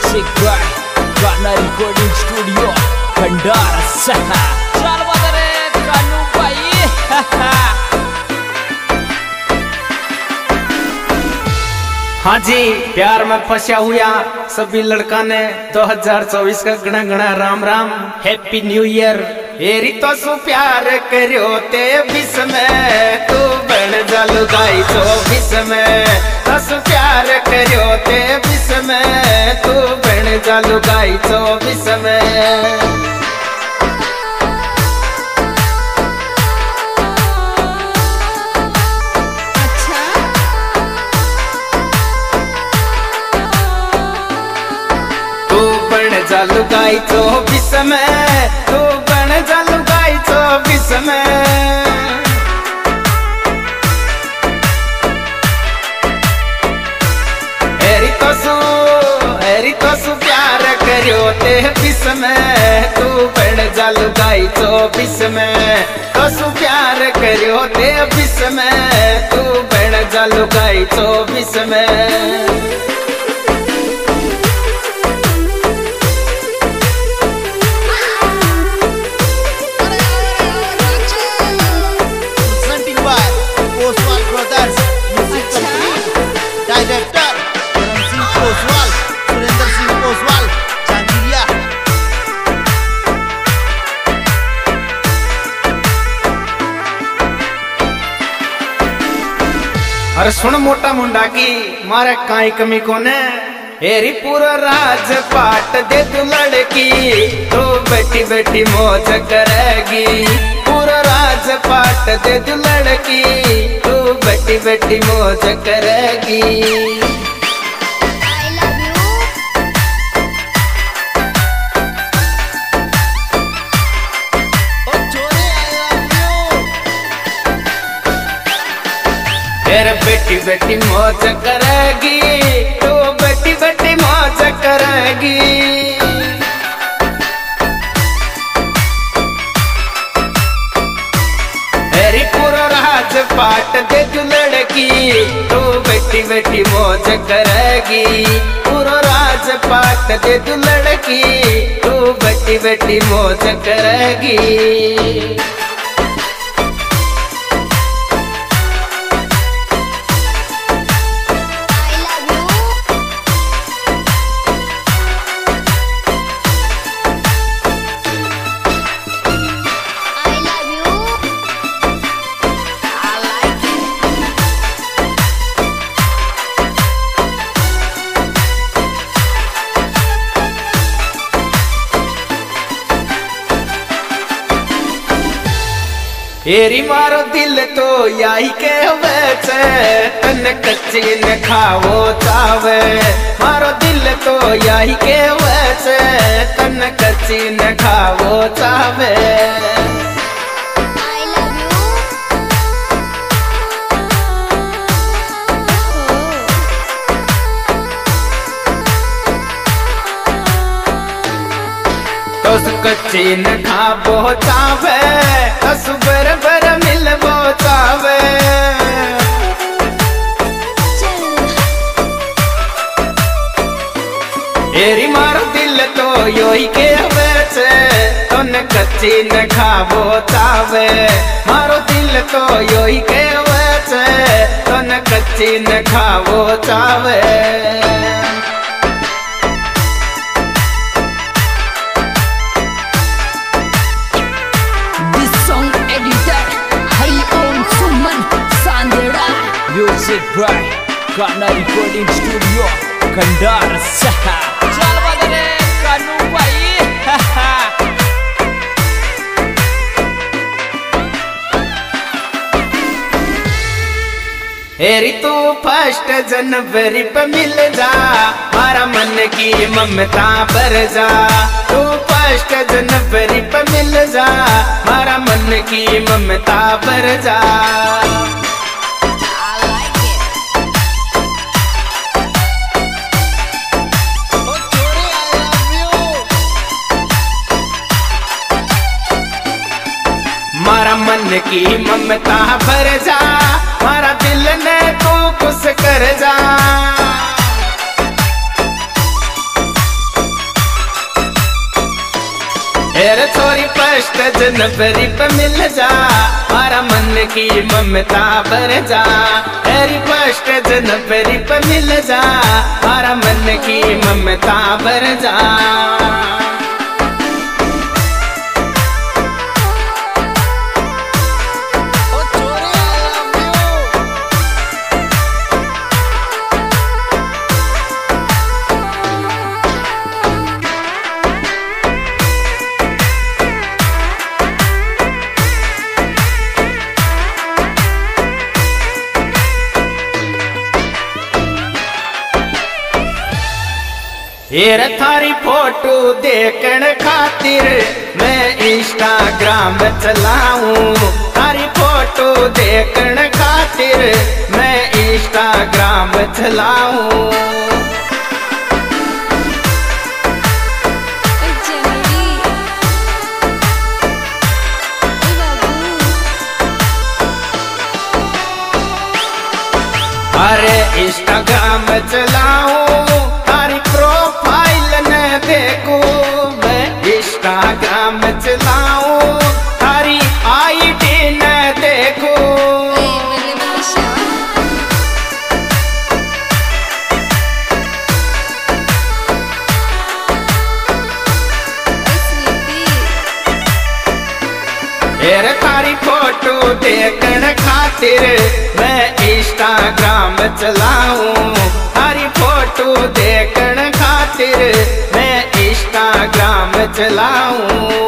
Music by गाना recording studio Bhandara सहा। चल बदरे कानू भाई। हाँ जी, प्यार में फंसा हुआ सभी लड़का ने 2024 का घना घना Ram Ram, happy new year. एरी तो सु प्यार करियो ते 20 में, तू बन जालू गाई 24 में। तसु प्यार करियो ते 20 में, तू बन जालू गाई 24 में। जालू गाई 24 में, तू बन जालू गाई 24 में। एरी तो सु प्यार करियो ते 20 में, तू बन जालू गाई 24 में। तसु प्यार करियो ते 20 में, तू बन जालू गाई 24 में। अरे सुन मोटा मुंडा की मारे काई कमी कोने, एरी पूरा राज पाट दे तू लड़की, तो बेटी बेटी मौज करेगी। पूरा राज पाट दे तू लड़की, तो बेटी बेटी मौज करेगी। बेटी बेटी मौज करेगी, तो बेटी बेटी मौज करेगी। तेरी पूरा राज पाट दे तू लड़की, तो बेटी बेटी मौज करेगी। पूरा राज पाट दे तू लड़की, तो बेटी बेटी मौज करेगी। एरी मारो दिल तो याही के वैसे, तन कच्ची न खाओ चावे। मारो दिल तो याही के वैसे, तन कच्ची न खाओ चावे। कच्ची न खाबो चावे, तसु बरबर मिलबो चावे। एरी मारो दिल तो योही के वैसे, तन कच्ची न खाबो चावे। मारो दिल तो योही के वैसे, तन कच्ची न खाबो चावे। म्यूजिक बाय गाना रिकॉर्डिंग स्टूडियो भंडारा सहा। चल बदरे कानू भाई। एरी तू 1 जनवरी पे मिल जा, मारा मन की ममता भर जा। तू 1 जनवरी पे मिल जा, मारा मन की ममता भर जा। मारा मन की ममता भर जा, मारा दिल ने तू खुश कर जा। हेर छोरी फर्स्ट जनवरी पे मिल जा, मारा मन की ममता भर जा। हेरी फर्स्ट जनवरी पे मिल जा, मारा मन की ममता भर जा। हेर थारी फोटो देखण खातिर मैं इंस्टाग्राम चलाऊं। थारी फोटो देखण खातिर मैं इंस्टाग्राम चलाऊं। अरे इंस्टाग्राम चलाऊं, तारी प्रोफाइल न देखूं। मैं इंस्टाग्राम चलाऊं, तारी आईडी न देखूं। हेर तारी फोटो देखण खातिर मैं इंस्टाग्राम चलाऊं। तारी फोटो देखण खातिर मैं इंस्टाग्राम चलाऊं।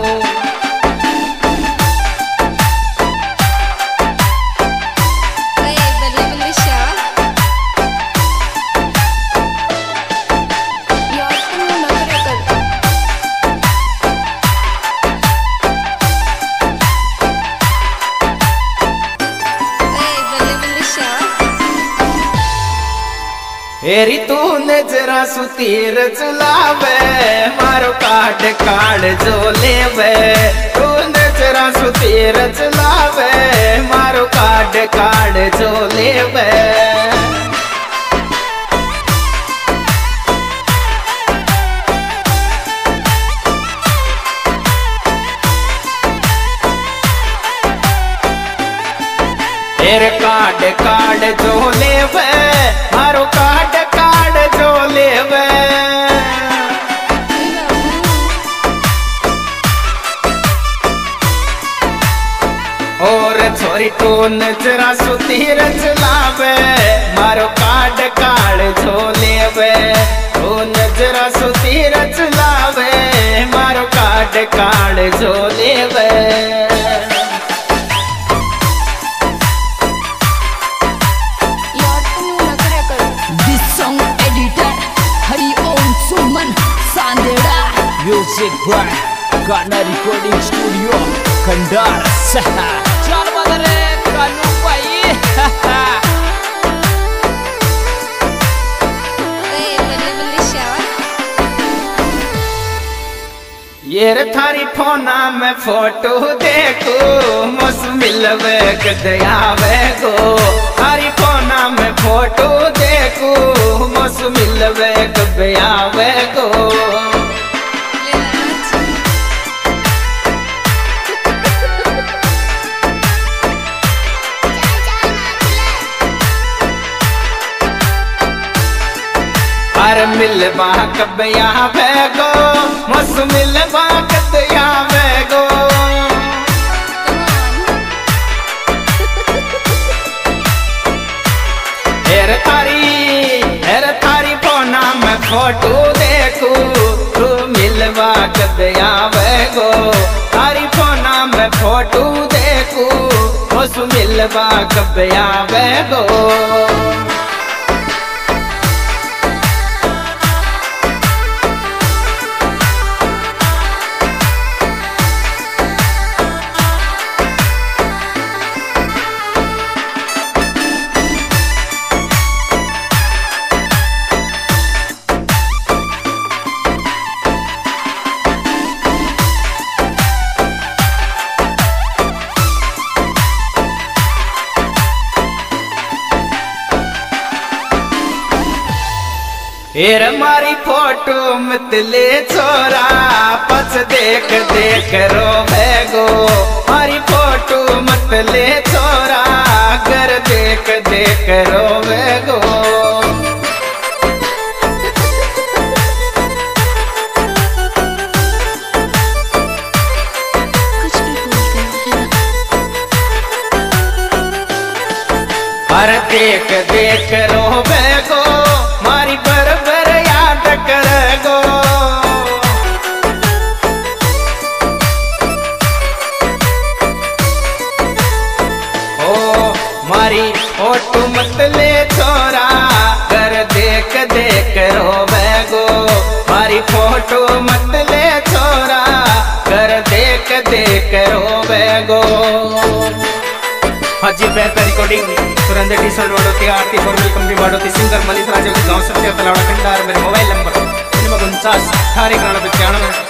हेरी तू नजरा सुतीर चलावे, मारो काट काट जो लेवे। तू नजरा सुतीर चलावे, मारो काट काट जो लेवे। हेर काट काट जो लेवे, मारो काट काट जो लेवे। और छोरी तो नजरा सुतीर चलावे, मारो काट काट जो लेवे। ओ नजरा सुतीर चलावे, मारो काट काट जो लेवे। म्यूजिक बाय गाना रिकॉर्डिंग स्टूडियो खंडार। चल बदरे कानू भाई। ये थारी फोना में फोटो देखो, मौसम मिलवे कदयावे गो। थारी फोना में फोटो देखो, मौसम मिलवे कदयावे गो। अरे मिलवा कबया वेगो, मस मिलवा कदया वेगो। हेर थारी फोना में फोटो देखू, तू मिलवा कदया वेगो। थारी फोना में फोटो देखू, मस मिलवा कबया वेगो। एरे मारी फोटो मत ले छोरा, पछ देख देख रोवेगो। मारी फोटो मत ले छोरा, घर देख देख रोवेगो। अरे देख देख रोवेगो, मारी बरबर याद करेगो। ओ मारी फोटो मत ले छोरा, कर देख देख रोवेगो। मारी फोटो मत ले छोरा, कर देख देख रोवेगो। हाजी बेहतर रिकॉर्डिंग सुरेंद्र टी सन Vadoti Aarti formal company Vadoti singer Manish Raja गांव सत्य तलावड़ा खंडार। मेरे मोबाइल नंबर 49 18 91 95।